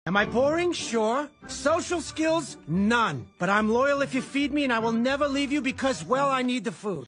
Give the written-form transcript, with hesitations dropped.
Am I boring? Sure. Social skills? None. But I'm loyal if you feed me, and I will never leave you because, well, I need the food.